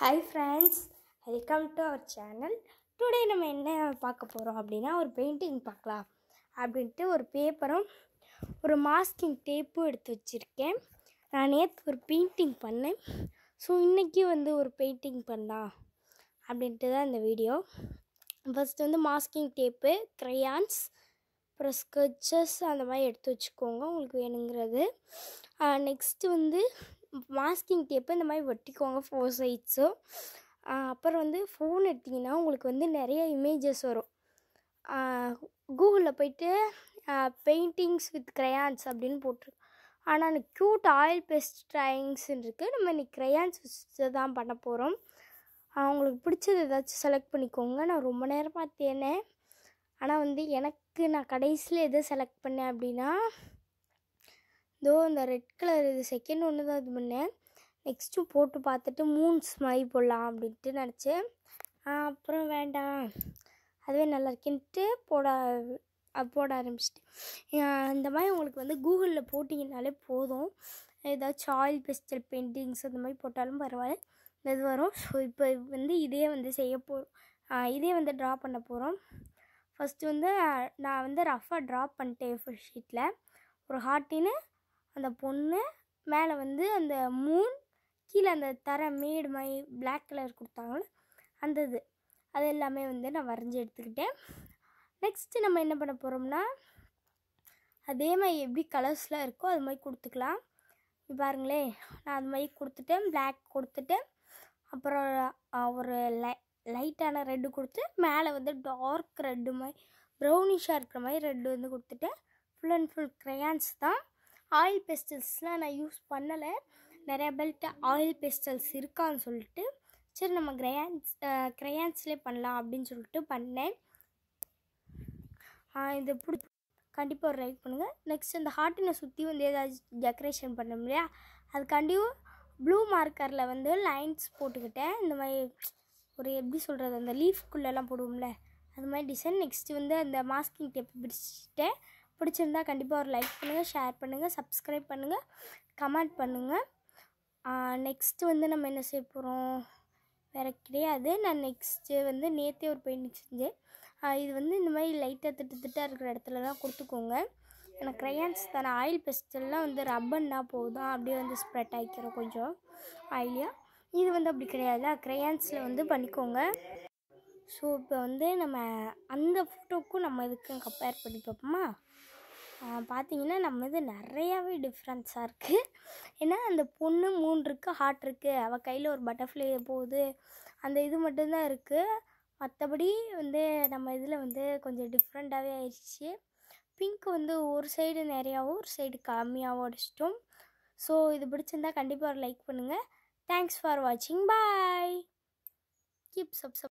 Hi friends, welcome to our channel. Today நம்ம என்ன பார்க்க போறோம் அப்படினா ஒரு பெயிண்டிங் பார்க்கலாம். அப்படிட்டு ஒரு பேப்பரும் ஒரு மாஸ்கிங் டேப்பும் எடுத்து வச்சிருக்கேன். நான் நேத்து ஒரு பெயிண்டிங் பண்ணேன். ஸோ இன்னைக்கு ஒரு பெயிண்டிங் பண்ணலாம் அப்படின்ட்டு தான் இந்த video. First masking tape, crayons, அப்புறம் ஸ்கெட்சஸ் அந்த மாதிரி எடுத்து வச்சுக்கோங்க உங்களுக்கு வேணுங்கிறது. நெக்ஸ்ட்டு மாஸ்கிங் டேப்பு இந்த மாதிரி ஒட்டிக்கோங்க 4 சைட்ஸும். அப்புறம் ஃபோன் எடுத்திங்கன்னா உங்களுக்கு நிறைய இமேஜஸ் வரும். கூகுளில் போய்ட்டு பெயிண்டிங்ஸ் வித் crayons அப்படின்னு போட்டிருக்கு. ஆனால் அந்த க்யூட் ஆயில் பேஸ்ட் ட்ராயிங்ஸ்ன்னு இருக்குது. நம்ம இன்றைக்கி crayons வச்சு தான் பண்ண போகிறோம். உங்களுக்கு பிடிச்சது ஏதாச்சும் செலக்ட் பண்ணிக்கோங்க. நான் ரொம்ப நேரமாக தேனேன். ஆனால் எனக்கு நான் கடைசியில் எதை செலக்ட் பண்ணேன் அப்படின்னா இந்த ரெட் கலர் இது செகண்ட் ஒன்று தான் இது பண்ணேன். நெக்ஸ்ட்டு போட்டு பார்த்துட்டு மூன்ஸ் மாதிரி போடலாம் அப்படின்ட்டு நினச்சேன். அப்புறம் வேண்டாம் அதுவே நல்லா இருக்குன்ட்டு போட ஆரம்பிச்சிட்டேன். இந்த மாதிரி உங்களுக்கு கூகுளில் போட்டிங்கனாலே போதும். ஏதாச்சும் ஆயில் பெஸ்டல் பெயிண்டிங்ஸ் அந்த மாதிரி போட்டாலும் பரவாயில்ல இது வரும். ஸோ இப்போ இதே செய்ய போகிறோம். இதே ட்ரா பண்ண போகிறோம். ஃபஸ்ட்டு நான் ரஃபாக ட்ரா பண்ணிட்டேன் ஃபுல் ஷீட்டில். ஒரு ஹார்ட்டின்னு அந்த பொண்ணு மேலே அந்த மூன் கீழே அந்த தர மேடு மாதிரி பிளாக் கலர் கொடுத்தாங்களே அந்த அது எல்லாமே நான் வரைஞ்சி எடுத்துக்கிட்டேன். நெக்ஸ்ட்டு நம்ம என்ன பண்ண போகிறோம்னா அதே மாதிரி எப்படி கலர்ஸ்லாம் இருக்கோ அது மாதிரி கொடுத்துக்கலாம். பாருங்களே, நான் அது மாதிரி கொடுத்துட்டேன். பிளாக் கொடுத்துட்டேன். அப்புறம் ஒரு லைட்டான ரெட்டு கொடுத்து மேலே டார்க் ரெட்டு மாதிரி ப்ரௌனிஷாக இருக்கிற மாதிரி ரெட்டு கொடுத்துட்டேன். ஃபுல் அண்ட் ஃபுல் crayons தான். ஆயில் பெஸ்டல்ஸ்லாம் நான் யூஸ் பண்ணலை. நிறையா பேர்கிட்ட ஆயில் பெஸ்டல்ஸ் இருக்கான்னு சொல்லிட்டு சரி நம்ம crayonsலேயே பண்ணலாம் அப்படின்னு சொல்லிட்டு பண்ணேன். இது கண்டிப்பாக ஒரு லைக் பண்ணுங்கள். நெக்ஸ்ட் அந்த ஹார்ட்டினை சுற்றி ஏதாச்சும் டெக்கரேஷன் பண்ணோம் இல்லையா, அதுக்காண்டியும் ப்ளூ மார்க்கரில் லைன்ஸ் போட்டுக்கிட்டேன். இந்த மாதிரி ஒரு எப்படி சொல்கிறது, அந்த லீஃப்குள்ளெல்லாம் போடுவோம்ல அது மாதிரி டிசைன். நெக்ஸ்ட்டு அந்த மாஸ்கிங் டேப் பிடிச்சிட்டேன். பிடிச்சிருந்தா கண்டிப்பாக ஒரு லைக் பண்ணுங்கள், ஷேர் பண்ணுங்கள், சப்ஸ்கிரைப் பண்ணுங்கள், கமெண்ட் பண்ணுங்கள். நெக்ஸ்ட்டு நம்ம என்ன செய்ய போகிறோம் வேறு கிடையாது. நான் நெக்ஸ்ட்டு நேற்றே ஒரு பெயிண்டிங் செஞ்சேன். இது இந்த மாதிரி லைட்டாக திட்டாக இருக்கிற இடத்துலலாம் கொடுத்துக்கோங்க. எனக்கு crayons தானே, ஆயில் பெஸ்டல்லாம் ரப்பன்னா போதும் அப்படியே ஸ்ப்ரெட் ஆகிக்கிறோம் கொஞ்சம் ஆயிலியாக. இது அப்படி கிடையாது, crayonsல பண்ணிக்கோங்க. ஸோ இப்போ நம்ம அந்த ஃபோட்டோவுக்கும் நம்ம இதுக்கும் கம்பேர் பண்ணி பார்ப்போமா. பார்த்தீங்கன்னா நம்ம இது நிறையாவே டிஃப்ரென்ஸாக இருக்குது. ஏன்னா அந்த பொண்ணு மூன் இருக்குது, ஹார்ட் இருக்குது, அவள் கையில் ஒரு பட்டர்ஃப்ளை போகுது, அந்த இது மட்டும்தான் இருக்குது. மற்றபடி நம்ம இதில் கொஞ்சம் டிஃப்ரெண்ட்டாகவே ஆயிடுச்சு. பிங்க் ஒரு சைடு நிறையாவும் ஒரு சைடு கம்மியாகவும் அடிச்சிட்டோம். ஸோ இது பிடிச்சிருந்தா கண்டிப்பாக ஒரு லைக் பண்ணுங்கள். தேங்க்ஸ் ஃபார் வாட்சிங். பாய். Keep subscribe.